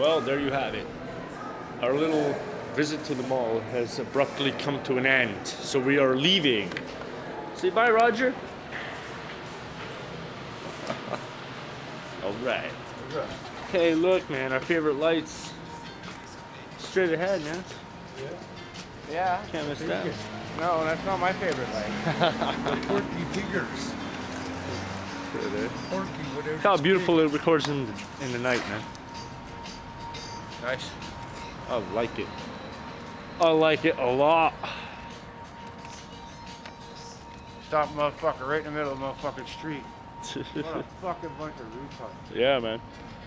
Well, there you have it. Our little visit to the mall has abruptly come to an end, so we are leaving. Say bye, Roger. All right. Hey, look, man, our favorite lights. Straight ahead, man. Yeah. Can't miss that. No, that's not my favorite light. The Porky Piggers. Porky, whatever. Look how beautiful it records in the night, man. Nice. I like it. I like it a lot. Stop, motherfucker, right in the middle of the motherfucking street. What a fucking bunch of retards. Yeah, man.